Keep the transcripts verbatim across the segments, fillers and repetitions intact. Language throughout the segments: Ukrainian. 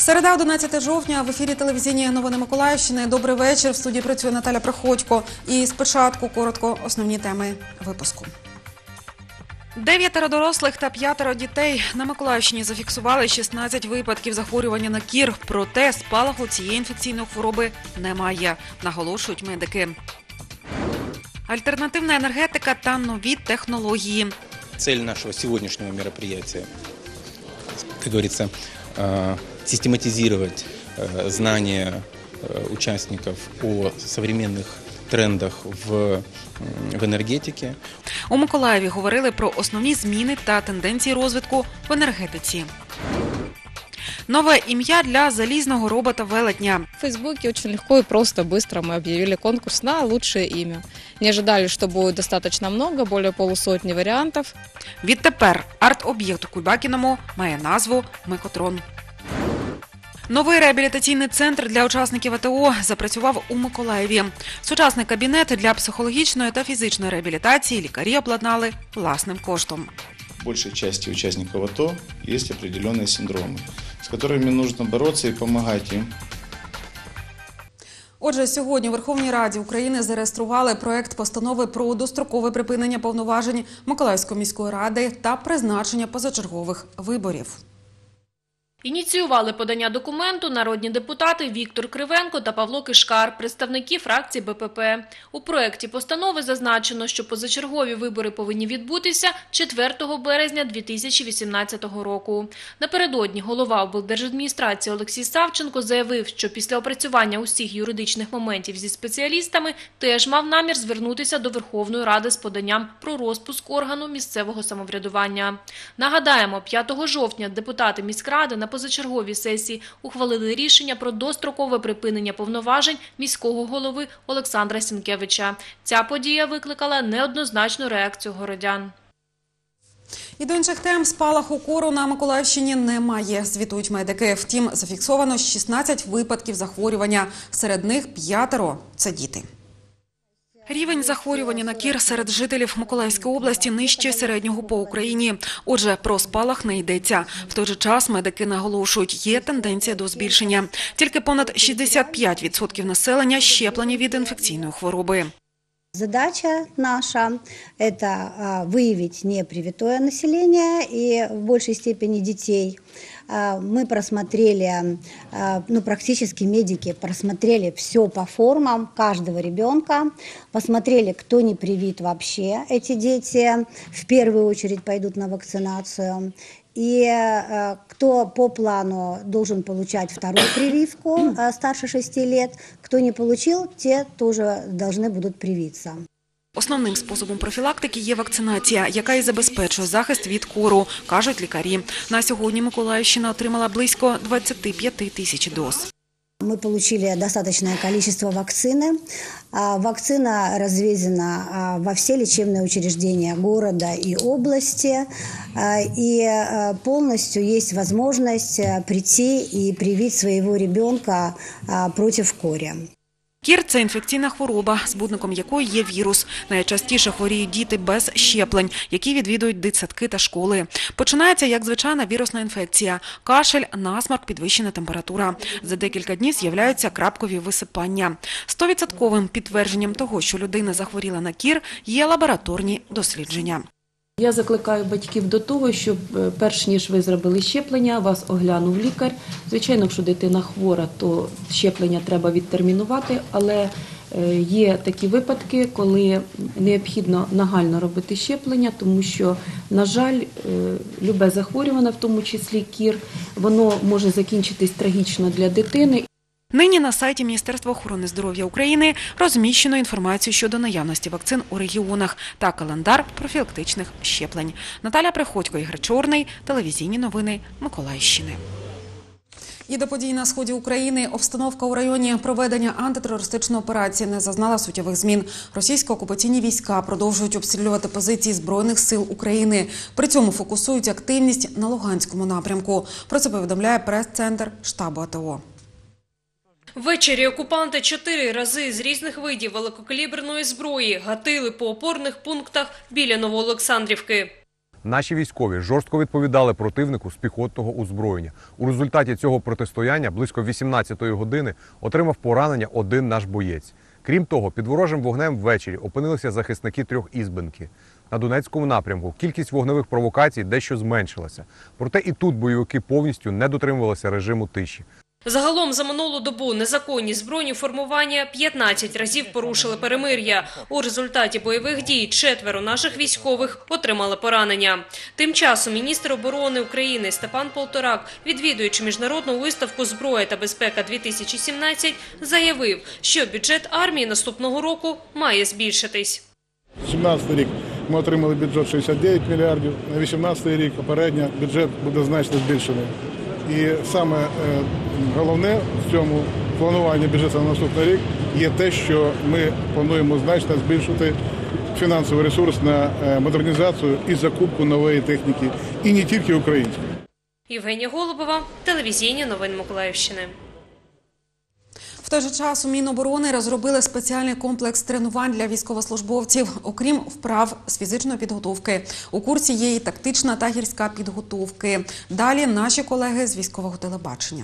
Середа, одинадцяте жовтня, в ефірі телевізійні новини Миколаївщини. Добрий вечір. В студії працює Наталя Приходько. І спочатку коротко основні теми випуску. Дев'ятеро дорослих та п'ятеро дітей. На Миколаївщині зафіксували шістнадцять випадків захворювання на кір. Проте спалаху цієї інфекційної хвороби немає, наголошують медики. Альтернативна енергетика та нові технології. Цель нашего сегодняшнего мероприятия, как говорится, систематизировать знания участников о современных трендах в, в енергетиці. У Миколаєві говорили про основні зміни та тенденції розвитку в енергетиці. Новое ім'я для залізного робота-велетня. В Фейсбуке очень легко и просто, быстро мы объявили конкурс на лучшее имя. Не ожидали, что будет достаточно много, более полусотни вариантов. Відтепер арт-об'єкт у Кульбакіному має назву «Микотрон». Новий реабілітаційний центр для учасників АТО запрацював у Миколаєві. Сучасний кабінет для психологічної та фізичної реабілітації лікарі обладнали власним коштом. В большей части участников АТО есть определенные синдромы, с которыми нужно бороться и помогать им. Отже, сьогодні у Верховній Раді України зареєстрували проект постанови про дострокове припинення повноважень Миколаївської міської ради та призначення позачергових виборів. Ініціювали подання документу народні депутати Віктор Кривенко та Павло Кишкар, представники фракції БПП. У проєкті постанови зазначено, що позачергові вибори повинні відбутися четвертого березня дві тисячі вісімнадцятого року. Напередодні голова облдержадміністрації Олексій Савченко заявив, що після опрацювання усіх юридичних моментів зі спеціалістами теж мав намір звернутися до Верховної Ради з поданням про розпуск органу місцевого самоврядування. Нагадаємо, п'ятого жовтня депутати міськради на позачерговій сесії ухвалили рішення про дострокове припинення повноважень міського голови Олександра Сінкевича. Ця подія викликала неоднозначну реакцію городян. І до інших тем, спалаху кору на Миколаївщині немає, звітують медики. Втім, зафіксовано шістнадцять випадків захворювання. Серед них п'ятеро – це діти. Рівень захворювання на кір серед жителів Миколаївської області нижче середнього по Україні. Отже, про спалах не йдеться. В той же час медики наголошують, є тенденція до збільшення. Тільки понад шістдесят п'ять відсотків населення щеплені від інфекційної хвороби. Задача наша – это выявить непривитое население и в большей степени детей. Мы просмотрели, ну, практически медики просмотрели все по формам каждого ребенка, посмотрели, кто не привит вообще. Эти дети в первую очередь пойдут на вакцинацию. И кто по плану должен получать вторую прививку старше шести лет, кто не получил, те тоже должны будут привиться. Основним способом профілактики є вакцинація, яка і забезпечує захист від кору, кажуть лікарі. На сьогодні Миколаївщина отримала близько двадцять п'ять тисяч доз. Мы получили достаточное количество вакцины. Вакцина развезена во все лечебные учреждения города и области. И полностью есть возможность прийти и привить своего ребенка против кори. Кір – це інфекційна хвороба, збудником якої є вірус. Найчастіше хворіють діти без щеплень, які відвідують дитсадки та школи. Починається як звичайна вірусна інфекція – кашель, насморк, підвищена температура. За декілька днів з'являються крапкові висипання. Стовідсотковим підтвердженням того, що людина захворіла на кір, є лабораторні дослідження. Я закликаю батьків до того, щоб перш ніж ви зробили щеплення, вас оглянув лікар. Звичайно, якщо дитина хвора, то щеплення треба відтермінувати, але є такі випадки, коли необхідно нагально робити щеплення, тому що, на жаль, любе захворювання, в тому числі кір, воно може закінчитись трагічно для дитини. Нині на сайті Міністерства охорони здоров'я України розміщено інформацію щодо наявності вакцин у регіонах та календар профілактичних щеплень. Наталя Приходько, Ігор Чорний, телевізійні новини Миколаївщини. І до подій на сході України обстановка у районі проведення антитерористичної операції не зазнала суттєвих змін. Російсько-окупаційні війська продовжують обстрілювати позиції Збройних сил України. При цьому фокусують активність на Луганському напрямку. Про це повідомляє прес-центр штабу АТО. Ввечері окупанти чотири рази з різних видів великокаліберної зброї гатили по опорних пунктах біля Новоолександрівки. Наші військові жорстко відповідали противнику з піхотного озброєння. У результаті цього протистояння близько вісімнадцятої години отримав поранення один наш боєць. Крім того, під ворожим вогнем ввечері опинилися захисники Трьохізбенки. На Донецькому напрямку кількість вогневих провокацій дещо зменшилася. Проте і тут бойовики повністю не дотримувалися режиму тиші. Загалом за минулу добу незаконні збройні формування п'ятнадцять разів порушили перемир'я. У результаті бойових дій четверо наших військових отримали поранення. Тим часом міністр оборони України Степан Полторак, відвідуючи міжнародну виставку «Зброя та безпека-дві тисячі сімнадцять», заявив, що бюджет армії наступного року має збільшитись. сімнадцятий рік ми отримали бюджет шістдесят дев'ять мільярдів, на вісімнадцятий рік попередньо бюджет буде значно збільшений. І саме головне в цьому плануванні бюджету на наступний рік є те, що ми плануємо значно збільшити фінансовий ресурс на модернізацію і закупку нової техніки, і не тільки української. Євгенія Голубова, телевізійні новини Миколаївщини. В той же час у Міноборони розробили спеціальний комплекс тренувань для військовослужбовців. Окрім вправ з фізичної підготовки, у курсі є і тактична та гірська підготовки. Далі наші колеги з військового телебачення.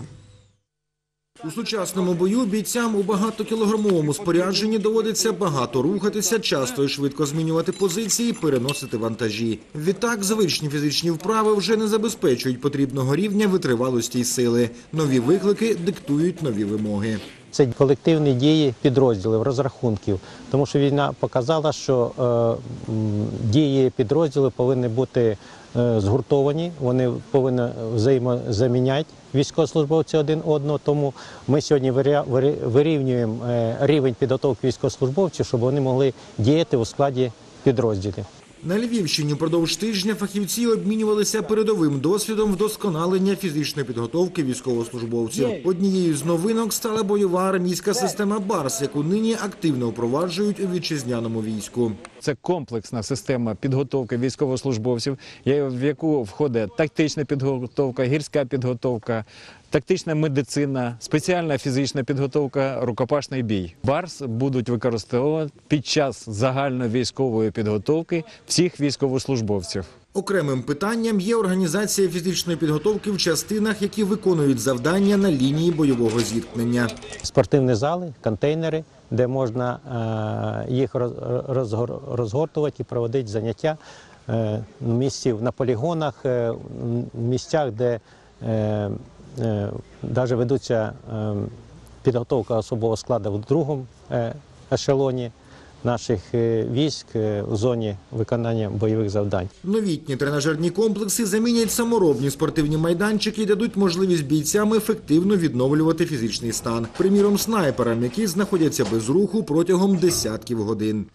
У сучасному бою бійцям у багатокілограмовому спорядженні доводиться багато рухатися, часто і швидко змінювати позиції, переносити вантажі. Відтак, звичні фізичні вправи вже не забезпечують потрібного рівня витривалості й сили. Нові виклики диктують нові вимоги. Це колективні дії підрозділів, розрахунків, тому що війна показала, що е, дії підрозділів повинні бути е, згуртовані, вони повинні взаємозаміняти військовослужбовці один одного, тому ми сьогодні вирівнюємо е, рівень підготовки військовослужбовців, щоб вони могли діяти у складі підрозділів. На Львівщині впродовж тижня фахівці обмінювалися передовим досвідом вдосконалення фізичної підготовки військовослужбовців. Однією з новинок стала бойова армійська система «Барс», яку нині активно впроваджують у вітчизняному війську. Це комплексна система підготовки військовослужбовців, в яку входить тактична підготовка, гірська підготовка, тактична медицина, спеціальна фізична підготовка, рукопашний бій. «Барс» будуть використовувати під час загальновійськової підготовки всіх військовослужбовців. Окремим питанням є організація фізичної підготовки в частинах, які виконують завдання на лінії бойового зіткнення. Спортивні зали, контейнери, де можна е, їх розгортувати і проводити заняття е, місців на полігонах, е, в місцях, де е, навіть ведуться підготовка особового складу в другому ешелоні наших військ у зоні виконання бойових завдань. Новітні тренажерні комплекси замінять саморобні спортивні майданчики і дадуть можливість бійцям ефективно відновлювати фізичний стан. Приміром, снайперам, які знаходяться без руху протягом десятків годин.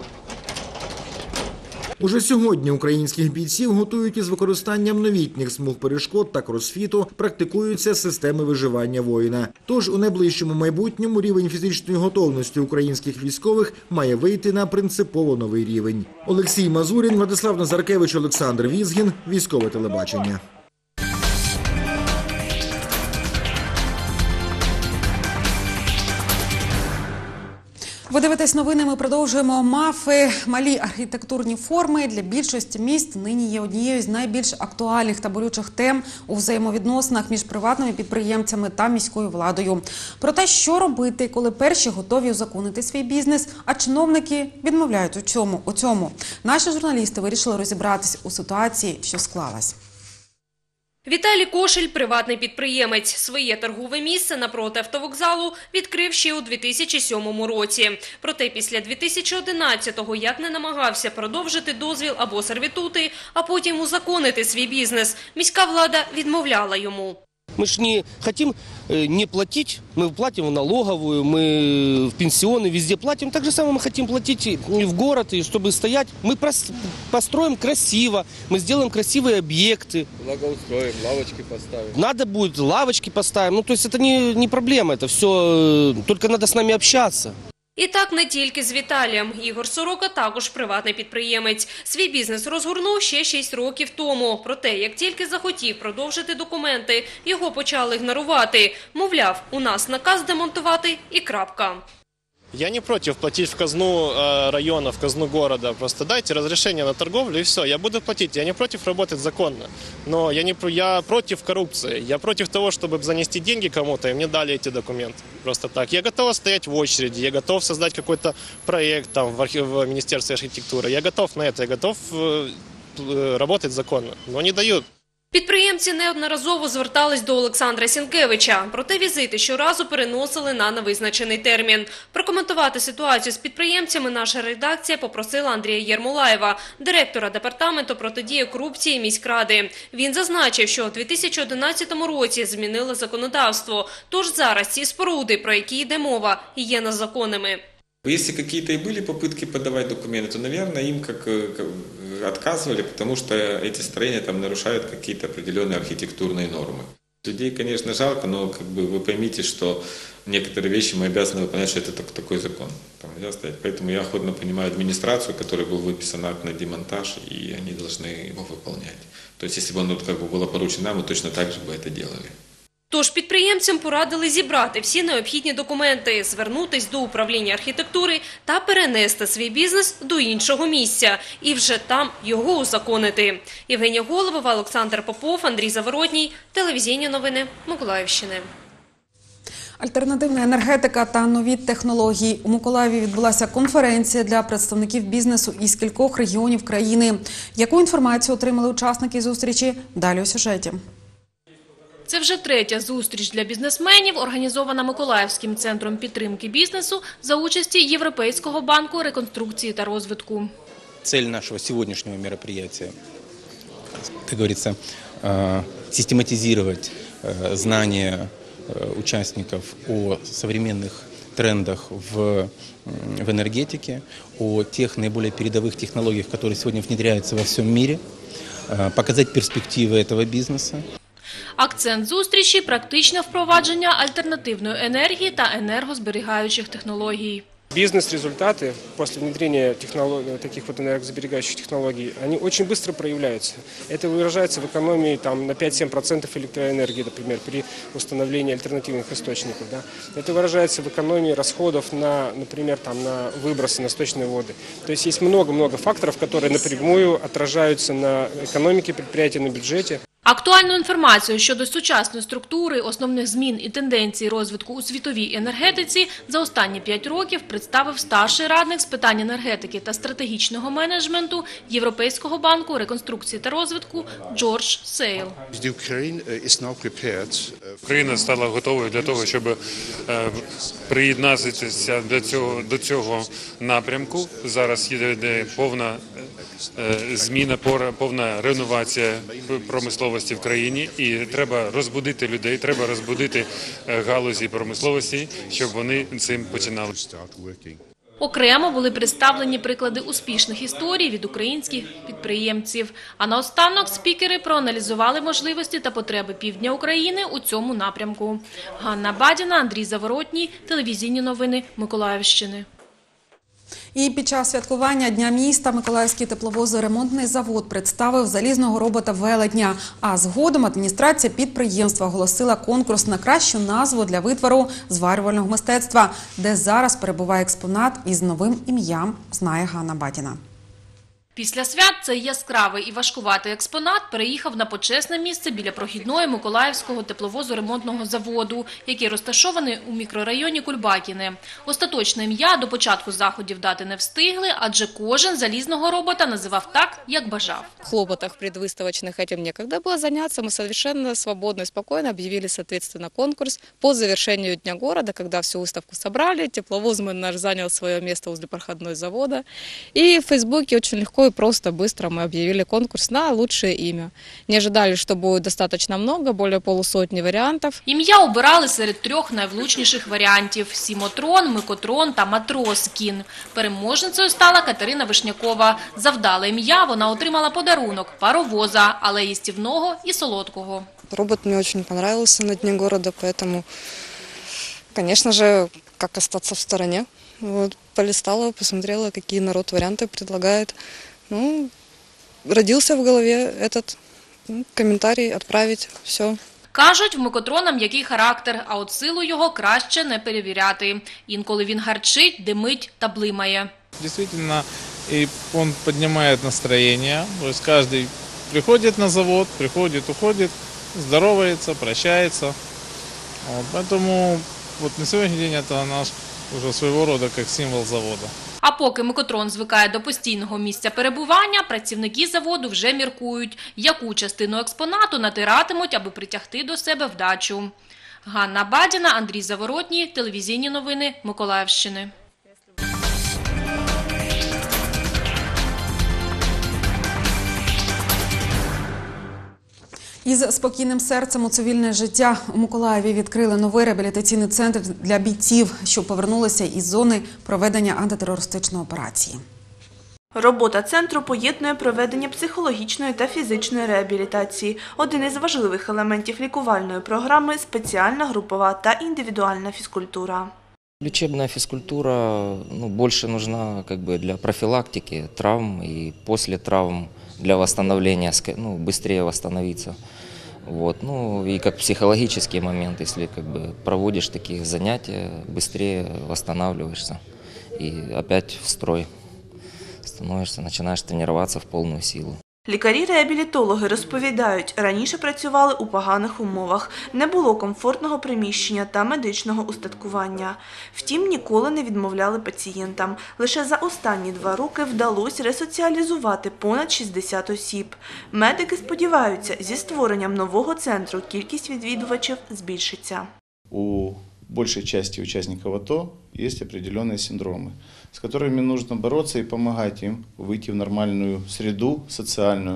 Уже сьогодні українських бійців готують із використанням новітніх смуг перешкод та кросфіту, практикуються системи виживання воїна. Тож у найближчому майбутньому рівень фізичної готовності українських військових має вийти на принципово новий рівень. Олексій Мазурін, Владислав Назаркевич, Олександр Візгін. Військове телебачення. Ви дивитесь новини, ми продовжуємо. МАФи, малі архітектурні форми для більшості міст нині є однією з найбільш актуальних та болючих тем у взаємовідносинах між приватними підприємцями та міською владою. Про те, що робити, коли перші готові узаконити свій бізнес, а чиновники відмовляють у цьому. У цьому. Наші журналісти вирішили розібратись у ситуації, що склалась. Віталій Кошель – приватний підприємець. Своє торгове місце напроти автовокзалу відкрив ще у дві тисячі сьомому році. Проте після дві тисячі одинадцятого як не намагався продовжити дозвіл або сервітути, а потім узаконити свій бізнес, міська влада відмовляла йому. Мы же не хотим не платить, мы платим в налоговую, мы в пенсионы, везде платим. Так же самое мы хотим платить и в город, и чтобы стоять. Мы построим красиво, мы сделаем красивые объекты. Благоустроим, лавочки поставим. Надо будет, лавочки поставим. Ну, то есть это не, не проблема, это все, только надо с нами общаться. І так не тільки з Віталієм. Ігор Сорока також приватний підприємець. Свій бізнес розгорнув ще шість років тому. Проте, як тільки захотів продовжити документи, його почали ігнорувати. Мовляв, у нас наказ демонтувати і крапка. Я не против платить в казну района, в казну города. Просто дайте разрешение на торговлю и все. Я буду платить. Я не против работать законно. Но я, не, я против коррупции. Я против того, чтобы занести деньги кому-то, и мне дали эти документы. Просто так. Я готов стоять в очереди. Я готов создать какой-то проект там, в, архив, в Министерстве архитектуры. Я готов на это. Я готов э, работать законно. Но не дают. Підприємці неодноразово звертались до Олександра Сінкевича, проте візити щоразу переносили на невизначений термін. Прокоментувати ситуацію з підприємцями наша редакція попросила Андрія Єрмолаєва, директора департаменту протидії корупції міськради. Він зазначив, що у дві тисячі одинадцятому році змінили законодавство, тож зараз ці споруди, про які йде мова, є незаконними. Если какие-то и были попытки подавать документы, то, наверное, им как, как отказывали, потому что эти строения там нарушают какие-то определенные архитектурные нормы. Людей, конечно, жалко, но как бы вы поймите, что некоторые вещи мы обязаны выполнять, что это такой закон. Там нельзя стоять. Поэтому я охотно понимаю администрацию, которой был выписан акт на демонтаж, и они должны его выполнять. То есть, если бы оно как бы было поручено нам, мы точно так же бы это делали. Тож підприємцям порадили зібрати всі необхідні документи, звернутись до управління архітектури та перенести свій бізнес до іншого місця і вже там його узаконити. Євгенія Голубова, Олександр Попов, Андрій Заворотній. Телевізійні новини Миколаївщини. Альтернативна енергетика та нові технології. У Миколаєві відбулася конференція для представників бізнесу із кількох регіонів країни. Яку інформацію отримали учасники зустрічі? Далі у сюжеті. Це вже третя зустріч для бізнесменів, організована Миколаївським центром підтримки бізнесу за участі Європейського банку реконструкції та розвитку. Цель нашего сегодняшнего мероприятия, как говорится, систематизировать знания участников о современных трендах в, в энергетике, о тех наиболее передовых технологиях, которые сегодня внедряются во всем мире, показать перспективы этого бизнеса. Акцент зустрічі – практичне впровадження альтернативної енергії та енергозберігаючих технологій. Бизнес-результаты после внедрения таких вот энергосберегающих технологий, они очень быстро проявляются. Это выражается в экономии там, на пять-семь процентов электроэнергии, например, при установлении альтернативных источников. Да? Это выражается в экономии расходов на, например, там, на выбросы, на сточные воды. То есть есть много-много факторов, которые напрямую отражаются на экономике предприятия, на бюджете. Актуальну інформацію щодо сучасної структури, основних змін і тенденцій розвитку у світовій енергетиці за останні п'ять років представив старший радник з питань енергетики та стратегічного менеджменту Європейського банку реконструкції та розвитку Джордж Сейл. Україна стала готовою для того, щоб приєднатися до цього, до цього напрямку. Зараз йде повна зміна, повна реновація промисловості в країні, і треба розбудити людей, треба розбудити галузі промисловості, щоб вони цим починали. Окремо були представлені приклади успішних історій від українських підприємців. А наостанок спікери проаналізували можливості та потреби півдня України у цьому напрямку. Ганна Бадіна, Андрій Заворотній, телевізійні новини Миколаївщини. І під час святкування Дня міста Миколаївський тепловозоремонтний завод представив залізного робота «Велетня». А згодом адміністрація підприємства оголосила конкурс на кращу назву для витвору зварювального мистецтва, де зараз перебуває експонат із новим ім'ям, знає Ганна Бадіна. Після свят цей яскравий і важкуватий експонат переїхав на почесне місце біля прохідної Миколаївського тепловозоремонтного заводу, який розташований у мікрорайоні Кульбакіне. Остаточне ім'я до початку заходів дати не встигли, адже кожен залізного робота називав так, як бажав. В хлопотах предвыставочных этим некогда было заняться. Мы совершенно свободно и спокойно объявили, соответственно, конкурс по завершению Дня города, когда всю выставку собрали. Тепловозмен наш занял свое место возле проходной завода. И в Фейсбуке очень легко и просто, быстро мы объявили конкурс на лучшее имя. Не ожидали, что будет достаточно много, более полусотни вариантов. Ім'я обирали серед трьох найвлучніших варіантів – Сімотрон, Микотрон та Матроскін. Переможницею стала Катерина Вишнякова. За вдале ім'я вона отримала подарунок – паровоза, але їстівного і солодкого. Робот мне очень понравился на Дне города, поэтому, конечно же, как остаться в стороне. Вот, полистала, посмотрела, какие народ варианты предлагает. Ну, родился в голове этот ну, комментарий, отправить, все. Кажуть, в микотрона м'який характер, а от силу його краще не перевіряти. Інколи він гарчить, димить та блимає. Действительно, и он поднимает настроение. То есть каждый приходит на завод, приходит, уходит, здоровается, прощается. Вот, поэтому вот на сегодняшний день это наш уже своего рода как символ завода. А поки микотрон звикає до постійного місця перебування, працівники заводу вже міркують, яку частину експонату натиратимуть, аби притягти до себе вдачу. Ганна Бадіна, Андрій Заворотній, телевізійні новини Миколаївщини. Із спокійним серцем у цивільне життя у Миколаєві відкрили новий реабілітаційний центр для бійців, що повернулися із зони проведення антитерористичної операції. Робота центру поєднує проведення психологічної та фізичної реабілітації. Один із важливих елементів лікувальної програми – спеціальна групова та індивідуальна фізкультура. Лечебная физкультура ну, больше нужна как бы, для профилактики травм и после травм для восстановления, ну, быстрее восстановиться. Вот. Ну, и как психологический момент, если как бы, проводишь такие занятия, быстрее восстанавливаешься и опять в строй становишься, начинаешь тренироваться в полную силу. Лікарі-реабілітологи розповідають, раніше працювали у поганих умовах, не було комфортного приміщення та медичного устаткування. Втім, ніколи не відмовляли пацієнтам. Лише за останні два роки вдалося ресоціалізувати понад шістдесят осіб. Медики сподіваються, зі створенням нового центру кількість відвідувачів збільшиться. У большей части участников АТО есть определенные синдромы, с которыми нужно бороться и помогать им выйти в нормальную среду социальную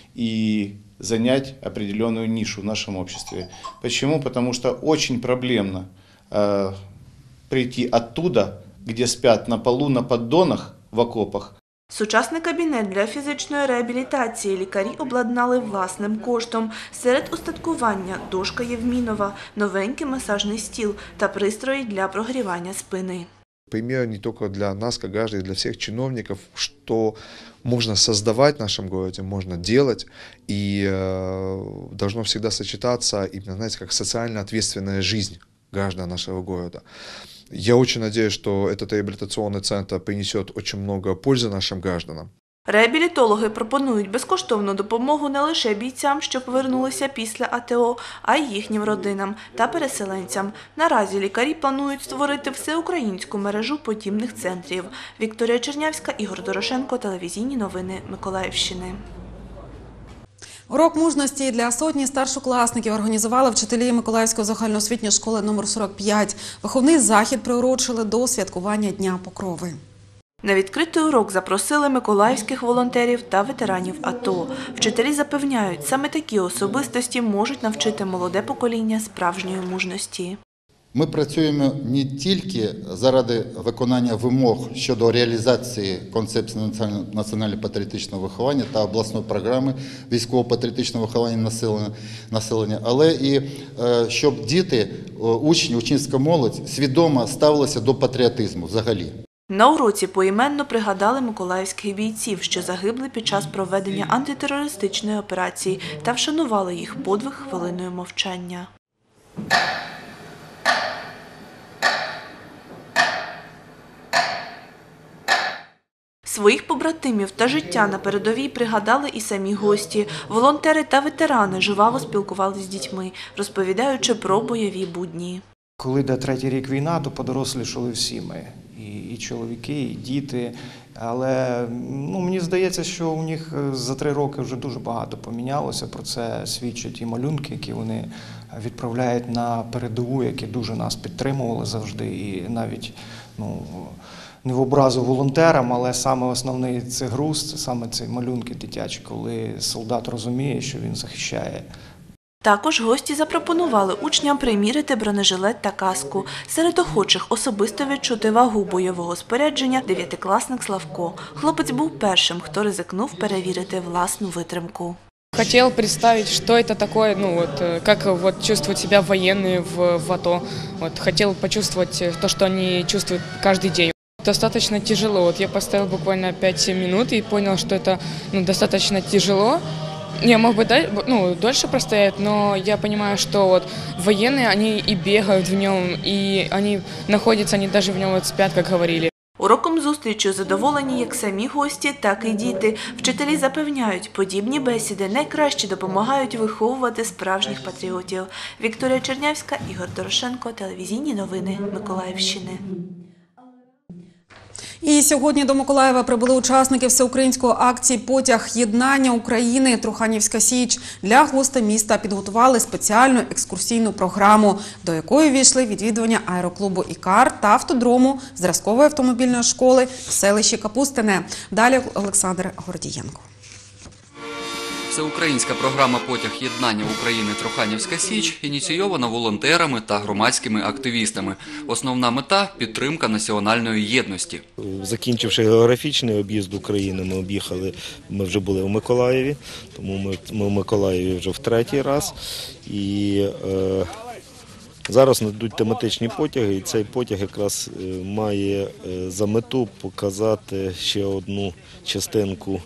и занять определенную нишу в нашем обществе. Почему? Потому что очень проблемно э, прийти оттуда, где спят на полу, на поддонах, в окопах. Сучасний кабінет для фізичної реабілітації лікарі обладнали власним коштом. Серед устаткування – дошка Євмінова, новенький масажний стіл та пристрої для прогрівання спини. Пример не только для нас, как граждан, для всех чиновников, что можно создавать в нашем городе, можно делать, и э, должно всегда сочетаться именно, знаете, как социально ответственная жизнь граждан нашего города. Я очень надеюсь, что этот реабилитационный центр принесет очень много пользы нашим гражданам. Реабілітологи пропонують безкоштовну допомогу не лише бійцям, що повернулися після АТО, а й їхнім родинам та переселенцям. Наразі лікарі планують створити всеукраїнську мережу подібних центрів. Вікторія Чернявська, Ігор Дорошенко, телевізійні новини Миколаївщини. Урок мужності для сотні старшокласників організували вчителі Миколаївської загальноосвітньої школи номер сорок п'ять. Виховний захід приурочили до святкування Дня Покрови. На відкритий урок запросили миколаївських волонтерів та ветеранів АТО. Вчителі запевняють, саме такі особистості можуть навчити молоде покоління справжньої мужності. Ми працюємо не тільки заради виконання вимог щодо реалізації концепції національно-патріотичного виховання та обласної програми військово-патріотичного виховання населення, але і щоб діти, учні, учнівська молодь свідомо ставилися до патріотизму взагалі. На уроці поіменно пригадали миколаївських бійців, що загибли під час проведення антитерористичної операції, та вшанували їх подвиг хвилиною мовчання. Своїх побратимів та життя на передовій пригадали і самі гості. Волонтери та ветерани жваво спілкувалися з дітьми, розповідаючи про бойові будні. Коли йде третій рік війна, то подорослішали всі ми. І, і чоловіки, і діти. Але ну, мені здається, що у них за три роки вже дуже багато помінялося. Про це свідчать і малюнки, які вони відправляють на передову, які дуже нас підтримували завжди. І навіть ну, не в образу волонтерам, але саме основний це груз, це саме ці малюнки дитячі, коли солдат розуміє, що він захищає. Також гості запропонували учням приміряти бронежилет та каску. Серед охочих особисто відчути вагу бойового спорядження дев'ятикласник Славко. Хлопець був першим, хто ризикнув перевірити власну витримку. Хотел представить, что это такое, ну вот, как вот чувствуют себя военные в, в АТО. Вот, хотел почувствовать то, что они чувствуют каждый день. Достаточно тяжело. Вот я поставил буквально пять-семь минут и понял, что это ну, достаточно тяжело. Я мог бы да- ну, дольше простоять, но я понимаю, что вот военные, они и бегают в нем, и они находятся, они даже в нем вот спят, как говорили. Уроком зустрічі задоволені як самі гості, так і діти. Вчителі запевняють, подібні бесіди найкраще допомагають виховувати справжніх патріотів. Вікторія Чернявська, Ігор Дорошенко, телевізійні новини Миколаївщини. І сьогодні до Миколаєва прибули учасники всеукраїнської акції «Потяг єднання України. Труханівська Січ». Для гостей міста підготували спеціальну екскурсійну програму, до якої війшли відвідування аероклубу «Ікар» та автодрому зразкової автомобільної школи в селищі Капустине. Далі Олександр Гордієнко. Всеукраїнська програма «Потяг єднання України. Труханівська Січ» ініційована волонтерами та громадськими активістами. Основна мета – підтримка національної єдності. Закінчивши географічний об'їзд України, ми об'їхали, ми вже були у Миколаєві, тому ми, ми в Миколаєві вже в третій раз. І е, зараз надуть тематичні потяги, і цей потяг якраз має за мету показати ще одну частинку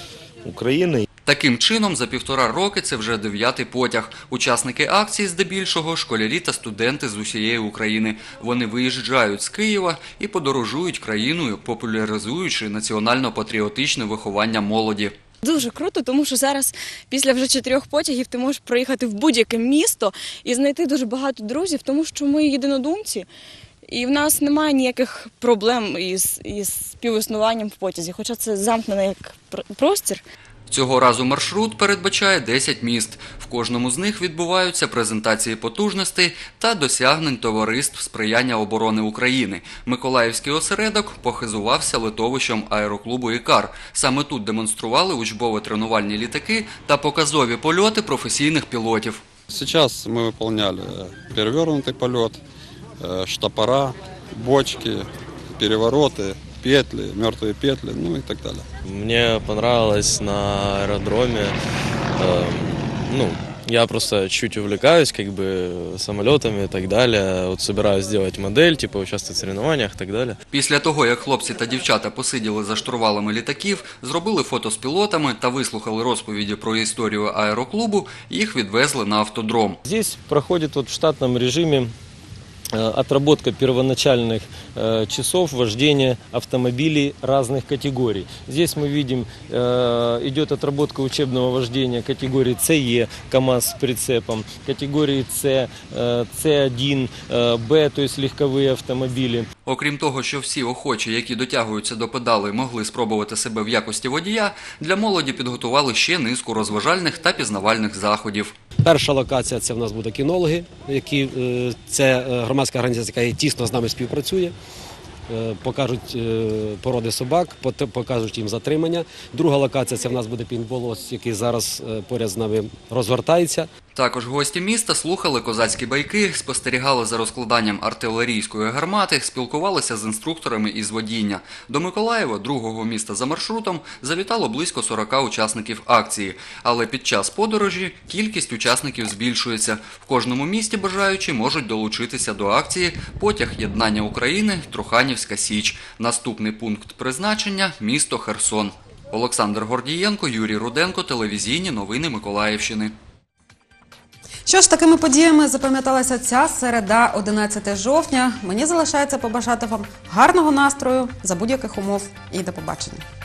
України. Таким чином, за півтора роки це вже дев'ятий потяг. Учасники акції здебільшого – школярі та студенти з усієї України. Вони виїжджають з Києва і подорожують країною, популяризуючи національно-патріотичне виховання молоді. Дуже круто, тому що зараз після вже чотирьох потягів ти можеш проїхати в будь-яке місто і знайти дуже багато друзів, тому що ми єдинодумці. І в нас немає ніяких проблем із, із співіснуванням в потязі, хоча це замкнений як простір. Цього разу маршрут передбачає десять міст. В кожному з них відбуваються презентації потужностей та досягнень товариств сприяння оборони України. Миколаївський осередок похизувався литовищем аероклубу «Ікар». Саме тут демонстрували учбово-тренувальні літаки та показові польоти професійних пілотів. Зараз ми виконували перевернутий польот, штопора, бочки, перевороти, петли, мертвые петли, ну и так далее. Мне понравилось на аэродроме, э, ну, я просто чуть увлекаюсь как бы самолетами и так далее, вот собираюсь сделать модель, типа участвовать в соревнованиях и так далее. Після того, як хлопці та дівчата посиділи за штурвалами літаків, зробили фото з пілотами та вислухали розповіді про історію аероклубу, їх відвезли на автодром. Здесь проходит вот в штатном режиме отработка первоначальных э, часов вождения автомобилей разных категорий. Здесь мы видим, э, идет отработка учебного вождения категории С Е, КАМАЗ с прицепом, категории С, э, С один, э, Б, то есть легковые автомобили. Окрім того, що всі охочі, які дотягуються до педалей, могли спробувати себе в якості водія, для молоді підготували ще низку розважальних та пізнавальних заходів. Перша локація – це в нас будуть кінологи, які, це громадська організація, яка тісно з нами співпрацює. Покажуть породи собак, покажуть їм затримання. Друга локація – це в нас буде пейнтбол, який зараз поряд з нами розгортається. Також гості міста слухали козацькі байки, спостерігали за розкладанням артилерійської гармати, спілкувалися з інструкторами із водіння. До Миколаєва, другого міста за маршрутом, завітало близько сорока учасників акції. Але під час подорожі кількість учасників збільшується. В кожному місті бажаючі можуть долучитися до акції «Потяг єднання України. Труханівська Січ». Наступний пункт призначення – місто Херсон. Олександр Гордієнко, Юрій Руденко, телевізійні новини Миколаївщини. Що ж, такими подіями запам'яталася ця середа, одинадцяте жовтня. Мені залишається побажати вам гарного настрою за будь-яких умов і до побачення.